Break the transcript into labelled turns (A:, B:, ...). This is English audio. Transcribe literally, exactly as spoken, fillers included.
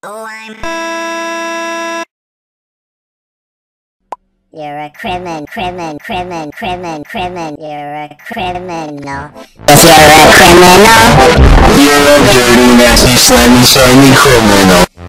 A: Oh, I'm... You're a crimin, crimin, crimin, crimin, crimin. You're a criminal. If you're a criminal,
B: you're a dirty, nasty, slimy, slimy criminal.